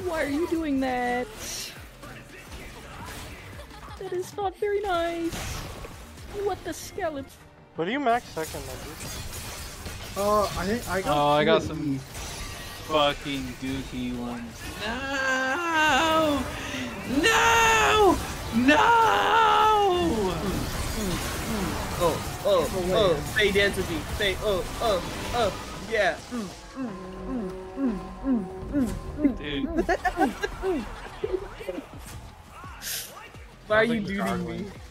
Why are you doing that? That is not very nice. What the skeleton? What do you max second, my dude? I think I got. Oh, I got some fucking dookie ones. No! No! No! Oh, Fey dance with me. Fey, yeah. Dude. Why are you doing me?